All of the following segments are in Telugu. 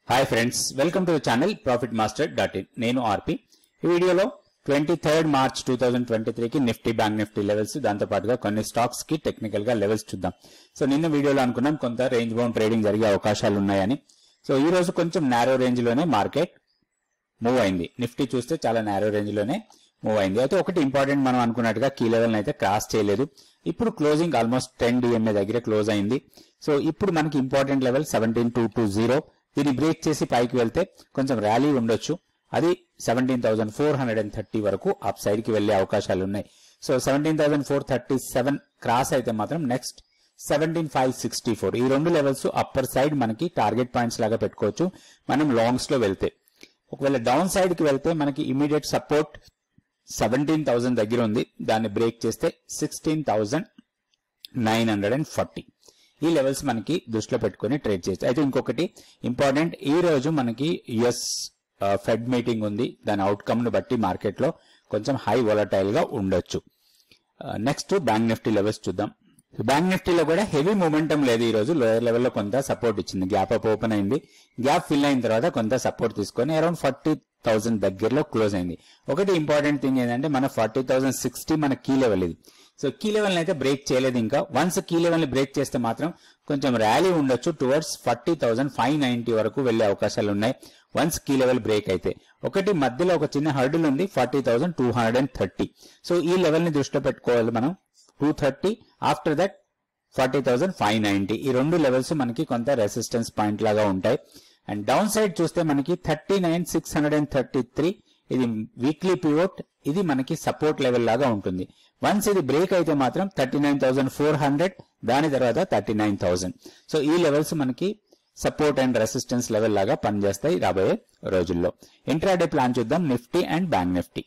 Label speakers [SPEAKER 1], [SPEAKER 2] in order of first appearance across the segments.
[SPEAKER 1] Hi friends, welcome to the channel profitmaster.in. నేను ఆర్పి. ఈ వీడియోలో 23rd March 2023 కి నిఫ్టీ బ్యాంక్ నిఫ్టీ లెవెల్స్, దాంతో పాటుగా కొన్ని స్టాక్స్ కి టెక్నికల్ గా లెవెల్స్ చూద్దాం. సో నిన్న వీడియోలో అనుకున్నాం కొంత రేంజ్ బౌండ్ ట్రేడింగ్ జరిగే అవకాశాలు ఉన్నాయని. సో ఈ రోజు కొంచెం నారో రేంజ్ లోనే మార్కెట్ మూవ్ అయింది. నిఫ్టీ చూస్తే చాలా నారో రేంజ్ లోనే మూవ్ అయింది. అయితే ఒకటి ఇంపార్టెంట్, మనం అనుకున్నట్టుగా కీ లెవెల్ అయితే క్రాస్ చేయలేదు. ఇప్పుడు క్లోజింగ్ ఆల్మోస్ట్ 10 DMA దగ్గర క్లోజ్ అయింది. సో ఇప్పుడు మనకి ఇంపార్టెంట్ లెవెల్ 17,220. దీన్ని బ్రేక్ చేసి పైకి వెళ్తే కొంచెం ర్యాలీ ఉండొచ్చు. అది 17,430 వరకు అప్ సైడ్ కి వెళ్లే అవకాశాలు ఉన్నాయి. సో 17,437 క్రాస్ అయితే మాత్రం నెక్స్ట్ 17,564 ఈ రెండు లెవెల్స్ అప్పర్ సైడ్ మనకి టార్గెట్ పాయింట్స్ లాగా పెట్టుకోవచ్చు మనం లాంగ్స్ లో వెళ్తే. ఒకవేళ డౌన్ సైడ్ కి వెళ్తే మనకి ఇమీడియట్ సపోర్ట్ 17,000 దగ్గర ఉంది. దాన్ని బ్రేక్ చేస్తే 16,940 ఈ లెవెల్స్ మనకి దృష్టిలో పెట్టుకుని ట్రేడ్ చేయొచ్చు. అయితే ఇంకొకటి ఇంపార్టెంట్, ఈ రోజు మనకి యుఎస్ ఫెడ్ మీటింగ్ ఉంది. దాని అవుట్కమ్ ను బట్టి మార్కెట్ లో కొంచెం హై వోలటైల్ గా ఉండొచ్చు. నెక్స్ట్ బ్యాంక్ నిఫ్టీ లెవెల్స్ చూద్దాం. బ్యాంక్ నిఫ్టీలో కూడా హెవీ మూమెంటం లేదు. ఈ రోజు లోయర్ లెవెల్ లో కొంత సపోర్ట్ ఇచ్చింది, గ్యాప్ అప్ ఓపెన్ అయింది. గ్యాప్ ఫిల్ అయిన తర్వాత కొంత సపోర్ట్ తీసుకొని అరౌండ్ 40,000 దగ్గరలో క్లోజ్ అయింది. ఒకటి ఇంపార్టెంట్ థింగ్ ఏంటంటే మన 40,060 మన కీ లెవెల్ ఇది. సో కీ లెవెల్ అయితే బ్రేక్ చేయలేదు ఇంకా. వన్స్ కీ లెవెల్ ని బ్రేక్ చేస్తే మాత్రం కొంచెం ర్యాలీ ఉండొచ్చు. టువర్డ్స్ 40,590 వరకు వెళ్లే అవకాశాలు ఉన్నాయి వన్స్ కీ లెవెల్ బ్రేక్ అయితే. ఒకటి మధ్యలో ఒక చిన్న హర్డిల్ ఉంది 40,230. సో ఈ లెవెల్ ని దృష్టిలో పెట్టుకోవాలి మనం. 230 ఆఫ్టర్ దట్ 40,590 ఈ రెండు లెవెల్స్ మనకి కొంత రెసిస్టెన్స్ పాయింట్ లాగా ఉంటాయి. అండ్ డౌన్ సైడ్ చూస్తే మనకి 39,633 ఇది వీక్లీ పివోట్, ఇది మనకి సపోర్ట్ లెవెల్ లాగా ఉంటుంది. వన్స్ ఇది బ్రేక్ అయితే మాత్రం 39,400, దాని తర్వాత 39,000. సో ఈ లెవెల్స్ మనకి సపోర్ట్ అండ్ రెసిస్టెన్స్ లెవెల్ లాగా పనిచేస్తాయి రాబోయే రోజుల్లో. ఇంట్రాడే ప్లాన్ చూద్దాం. Nifty and bank Nifty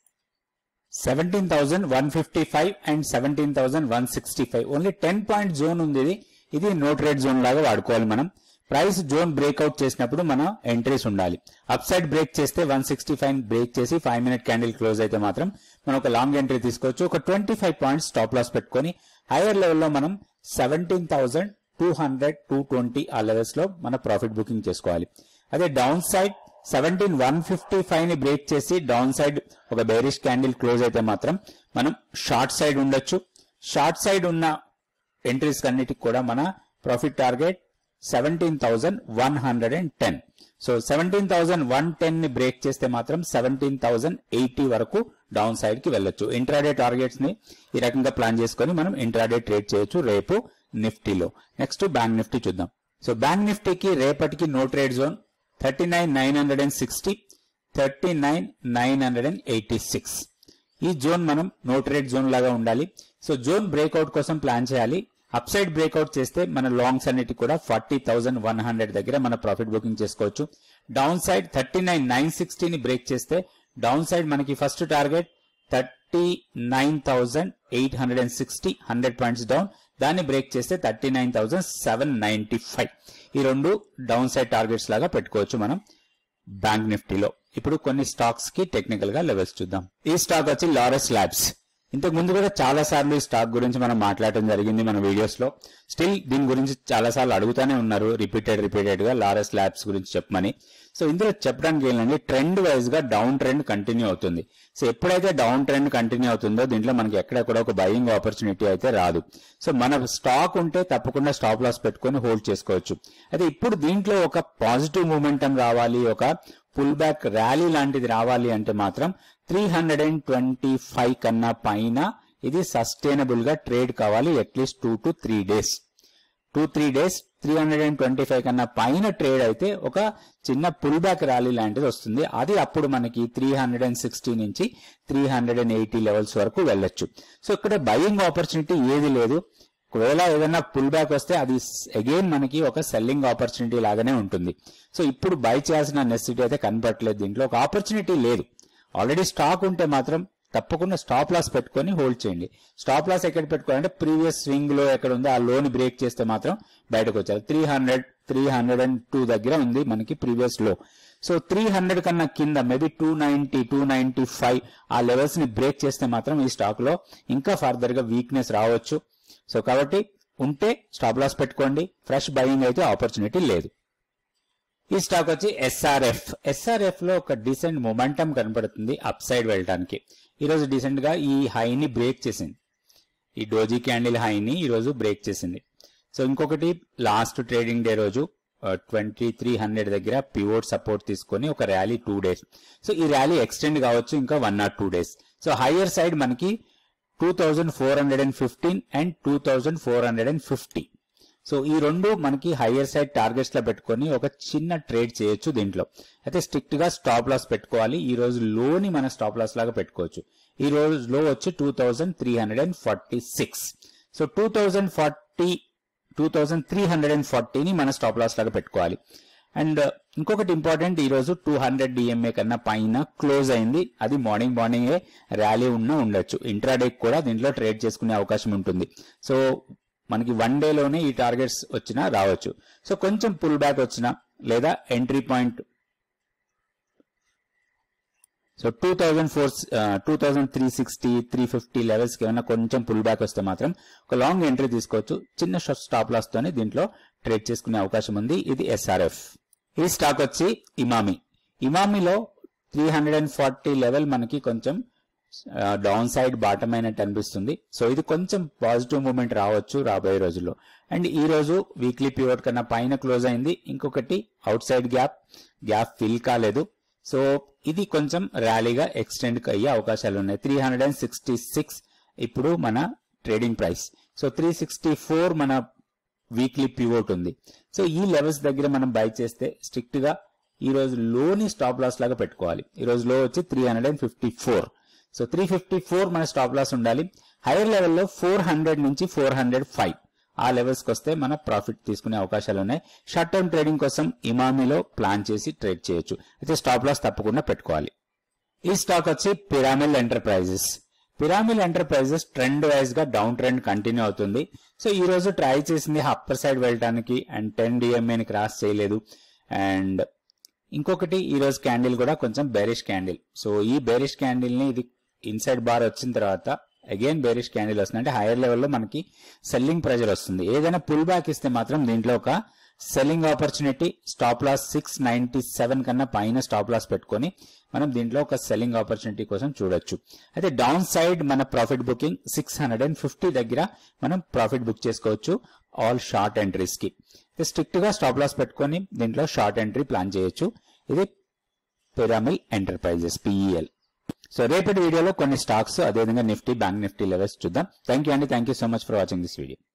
[SPEAKER 1] 17,155 and 17,165 only 10 point zone ఉంది. ఇది నో ట్రేడ్ జోన్ లాగా వాడుకోవాలి మనం. ప్రైస్ జోన్ బ్రేక్అవుట్ చేసినప్పుడు మనం ఎంట్రీస్ ఉండాలి. అప్ సైడ్ బ్రేక్ చేస్తే 165 బ్రేక్ చేసి 5 మినిట్ క్యాండిల్ క్లోజ్ అయితే మాత్రం మనం ఒక లాంగ్ ఎంట్రీ తీసుకోవచ్చు. ఒక 25 పాయింట్స్ స్టాప్ లాస్ పెట్టుకొని హైయర్ లెవెల్లో మనం 17,200 220 ఆ లెవెల్స్ లో మన ప్రాఫిట్ బుకింగ్ చేసుకోవాలి. అదే డౌన్ సైడ్ 17,155 ని బ్రేక్ చేసి డౌన్ సైడ్ ఒక బేరిష్ క్యాండిల్ క్లోజ్ అయితే మాత్రం మనం షార్ట్ సైడ్ ఉండొచ్చు. షార్ట్ సైడ్ ఉన్న ఎంట్రీస్ అన్నిటికి కూడా మన ప్రాఫిట్ టార్గెట్ 17,110. సో 17,110 ని బ్రేక్ చేస్తే మాత్రం 17,080 వరకు డౌన్ సైడ్ కి వెళ్ళొచ్చు. ఇంట్రాడే టార్గెట్స్ ని ఈ రకంగా ప్లాన్ చేసుకొని మనం ఇంట్రాడే ట్రేడ్ చేయొచ్చు రేపు నిఫ్టీలో. నెక్స్ట్ బ్యాంక్ నిఫ్టీ చూద్దాం. సో బ్యాంక్ నిఫ్టీకి రేపటికి నో ట్రేడ్ జోన్ 39,960 39,986 ఈ జోన్ మనం నో ట్రేడ్ జోన్ లాగా ఉండాలి. సో జోన్ బ్రేక్అవుట్ కోసం ప్లాన్ చేయాలి. అప్ సైడ్ బ్రేక్అవుట్ చేస్తే మన లాంగ్స్ అన్నిటి కూడా 40,100 దగ్గర మన ప్రాఫిట్ బుకింగ్ చేసుకోవచ్చు. డౌన్ సైడ్ 39,960 ని బ్రేక్ చేస్తే డౌన్ సైడ్ మనకి ఫస్ట్ టార్గెట్ 39,860 100 పాయింట్స్ డౌన్. దాన్ని బ్రేక్ చేస్తే 39,795 ఈ రెండు డౌన్ సైడ్ టార్గెట్స్ లాగా పెట్టుకోవచ్చు మనం బ్యాంక్ నిఫ్టీలో. ఇప్పుడు కొన్ని స్టాక్స్ కి టెక్నికల్ గా లెవెల్స్ చూద్దాం. ఈ స్టాక్ వచ్చి లారస్ ల్యాబ్స్. ఇంతకు ముందు కూడా చాలా సార్లు ఈ స్టాక్ గురించి మనం మాట్లాడటం జరిగింది మన వీడియోస్ లో. స్టిల్ దీని గురించి చాలా సార్లు అడుగుతానే ఉన్నారు రిపీటెడ్ గా లారస్ ల్యాబ్స్ గురించి చెప్పమని. సో ఇందులో చెప్పడానికి ఏంటంటే ట్రెండ్ వైజ్ గా డౌన్ ట్రెండ్ కంటిన్యూ అవుతుంది. సో ఎప్పుడైతే డౌన్ ట్రెండ్ కంటిన్యూ అవుతుందో దీంట్లో మనకి ఎక్కడ కూడా ఒక బయింగ్ ఆపర్చునిటీ అయితే రాదు. సో మన స్టాక్ ఉంటే తప్పకుండా స్టాప్ లాస్ పెట్టుకొని హోల్డ్ చేసుకోవచ్చు. అయితే ఇప్పుడు దీంట్లో ఒక పాజిటివ్ మూమెంటం రావాలి, ఒక పుల్ బ్యాక్ ర్యాలీ లాంటిది రావాలి అంటే మాత్రం 325 కన్నా పైన ఇది సస్టైనబుల్ గా ట్రేడ్ కావాలి. అట్లీస్ట్ 2 to 3 డేస్ 2-3 డేస్ 325 కన్నా పైన ట్రేడ్ అయితే ఒక చిన్న పుల్ బ్యాక్ ర్యాలీ లాంటిది వస్తుంది. అది అప్పుడు మనకి 360 నుంచి 380 లెవెల్స్ వరకు వెళ్ళొచ్చు. సో ఇక్కడ బయింగ్ ఆపర్చునిటీ ఏది లేదు. ఒకవేళ ఏదైనా పుల్ బ్యాక్ వస్తే అది అగైన్ మనకి ఒక సెల్లింగ్ ఆపర్చునిటీ లాగానే ఉంటుంది. సో ఇప్పుడు బై చేయాల్సిన నెసెసిటీ అయితే కనపడలేదు. దీంట్లో ఒక ఆపర్చునిటీ లేదు. ఆల్రెడీ స్టాక్ ఉంటే మాత్రం తప్పకుండా స్టాప్ లాస్ పెట్టుకొని హోల్డ్ చేయండి. స్టాప్ లాస్ ఎక్కడ పెట్టుకోవాలంటే ప్రీవియస్ స్వింగ్ లో ఎక్కడ ఉందో ఆ లోని బ్రేక్ చేస్తే మాత్రం బయటకు వచ్చారు. 302 దగ్గర ఉంది మనకి ప్రీవియస్ లో. సో 300 కన్నా కింద మేబీ 290 295 ఆ లెవెల్స్ ని బ్రేక్ చేస్తే మాత్రం ఈ స్టాక్ లో ఇంకా ఫర్దర్ గా వీక్నెస్ రావచ్చు. సో కాబట్టి ఉంటే స్టాప్ లాస్ పెట్టుకోండి. ఫ్రెష్ బయింగ్ అయితే ఆపర్చునిటీ లేదు. ఈ స్టాక్ వచ్చి ఎస్ఆర్ఎఫ్ లో ఒక డీసెంట్ మొమెంటం కనపడుతుంది అప్ సైడ్ వెళ్ళడానికి. ఈ రోజు డీసెంట్ గా ఈ హైని బ్రేక్ చేసింది, ఈ డోజీ క్యాండిల్ హైని ఈ రోజు బ్రేక్ చేసింది. సో ఇంకొకటి లాస్ట్ ట్రేడింగ్ డే రోజు 2300 దగ్గర పివోట్ సపోర్ట్ తీసుకొని ఒక ర్యాలీ 2 days. సో ఈ ర్యాలీ ఎక్స్టెండ్ కావచ్చు ఇంకా 1 or 2 days. So higher side మనకి 2415 అండ్ 2450. సో ఈ రెండు మనకి హయ్యర్ సైడ్ టార్గెట్స్ లో పెట్టుకొని ఒక చిన్న ట్రేడ్ చేయొచ్చు. దీంట్లో అయితే స్ట్రిక్ట్ గా స్టాప్ లాస్ పెట్టుకోవాలి. ఈ రోజు లోని మన స్టాప్ లాస్ లాగా పెట్టుకోవచ్చు. ఈ రోజు లో వచ్చి 2346. సో 2340ని మన స్టాప్ లాస్ లాగా పెట్టుకోవాలి. అండ్ ఇంకొకటి ఇంపార్టెంట్, ఈ రోజు 200 DMA కన్నా పైన క్లోజ్ అయింది. అది మార్నింగే ర్యాలీ ఉండొచ్చు. ఇంట్రాడే కూడా దీంట్లో ట్రేడ్ చేసుకునే అవకాశం ఉంటుంది. సో మనకి 1 డేలోనే ఈ టార్గెట్స్ వచ్చినా రావచ్చు. సో కొంచెం పుల్ బ్యాక్ వచ్చినా లేదా ఎంట్రీ పాయింట్ సో 2360 350 లెవెల్స్ కి ఏమైనా కొంచెం పుల్ బ్యాక్ వస్తే మాత్రం ఒక లాంగ్ ఎంట్రీ తీసుకోవచ్చు. చిన్న స్టాప్ లాస్ తోనే దీంట్లో ట్రేడ్ చేసుకునే అవకాశం ఉంది. ఇది ఎస్ఆర్ఎఫ్. ఈ స్టాక్ వచ్చి ఇమామిలో 340 లెవెల్ మనకి కొంచెం డౌన్ సైడ్ బాటమ్ అయినట్టు అనిపిస్తుంది. సో ఇది కొంచెం పాజిటివ్ మూవ్మెంట్ రావచ్చు రాబోయే రోజుల్లో. అండ్ ఈ రోజు వీక్లీ పివోట్ కన్నా పైన క్లోజ్ అయింది. ఇంకొకటి అవుట్ సైడ్ గ్యాప్ ఫిల్ కాలేదు. సో ఇది కొంచెం ర్యాలీగా ఎక్స్టెండ్ అయ్యే అవకాశాలు ఉన్నాయి. 366 ఇప్పుడు మన ట్రేడింగ్ ప్రైస్. సో 364 మన వీక్లీ పివోట్ ఉంది. సో ఈ లెవెల్స్ దగ్గర మనం బై చేస్తే స్ట్రిక్ట్ గా ఈ రోజు లోని స్టాప్ లాస్ లాగా పెట్టుకోవాలి. ఈ రోజు లో వచ్చి 354. సో 354 మన స్టాప్ లాస్ ఉండాలి. హైయర్ లెవెల్లో 400 నుంచి 405 ఆ లెవెల్స్ కి వస్తే మన ప్రాఫిట్ తీసుకునే అవకాశాలు ఉన్నాయి. షార్ట్ టర్మ్ ట్రేడింగ్ కోసం ఇమామిలో ప్లాన్ చేసి ట్రేడ్ చేయొచ్చు. అయితే స్టాప్ లాస్ తప్పకుండా పెట్టుకోవాలి. ఈ స్టాక్ వచ్చి పిరామిల్ ఎంటర్ప్రైజెస్ ట్రెండ్ వైజ్ గా డౌన్ ట్రెండ్ కంటిన్యూ అవుతుంది. సో ఈ రోజు ట్రై చేసింది అప్పర్ సైడ్ వెళ్ళడానికి అండ్ 10 DMA ని క్రాస్ చేయలేదు. అండ్ ఇంకొకటి ఈ రోజు క్యాండిల్ కూడా కొంచెం బేరిష్ క్యాండిల్. సో ఈ బేరిష్ క్యాండిల్ ని ఇది ఇన్సైడ్ బార్ వచ్చిన తర్వాత అగైన్ బేరిష్ క్యాండిల్ వస్తుంది. అంటే హైయర్ లెవెల్లో మనకి సెల్లింగ్ ప్రెజర్ వస్తుంది. ఏదైనా పుల్ బ్యాక్ ఇస్తే మాత్రం దీంట్లో ఒక సెల్లింగ్ ఆపర్చునిటీ, స్టాప్ లాస్ 697 కన్నా పైన స్టాప్ లాస్ పెట్టుకొని మనం దీంట్లో ఒక సెల్లింగ్ ఆపర్చునిటీ కోసం చూడొచ్చు. అయితే డౌన్ సైడ్ మన ప్రాఫిట్ బుకింగ్ 650 దగ్గర మనం ప్రాఫిట్ బుక్ చేసుకోవచ్చు ఆల్ షార్ట్ ఎంట్రీస్ కి. స్ట్రిక్ట్ గా స్టాప్ లాస్ పెట్టుకొని దీంట్లో షార్ట్ ఎంట్రీ ప్లాన్ చేయొచ్చు. ఇది పిరామిల్ ఎంటర్ప్రైజెస్ PEL. సో రేపటి వీడియోలో కొన్ని స్టాక్స్ అదేవిధంగా నిఫ్టీ, బ్యాంక్ నిఫ్టీ లెవెల్స్ చూద్దాం. Thank you so much for watching this video.